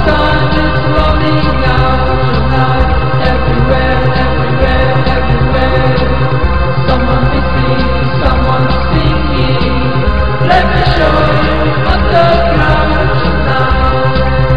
time is rolling out tonight. Everywhere, everywhere, everywhere. Someone missing, someone singing. Let me show you underground tonight.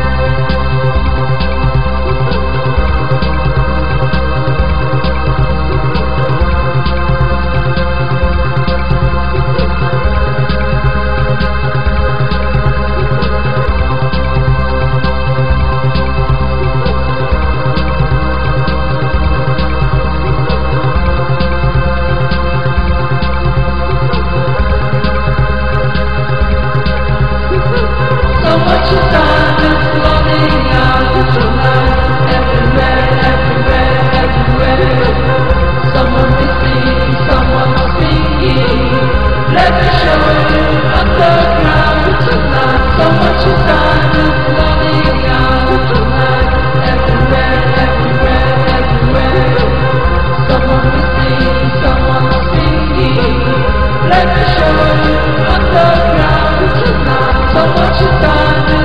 So much time is running out tonight. Everywhere, everywhere, everywhere. Someone missing, someone singing. Let me show you underground tonight. So much time is running out tonight. Everywhere, everywhere, everywhere. Someone missing, someone singing. Let me show you underground tonight. So much time.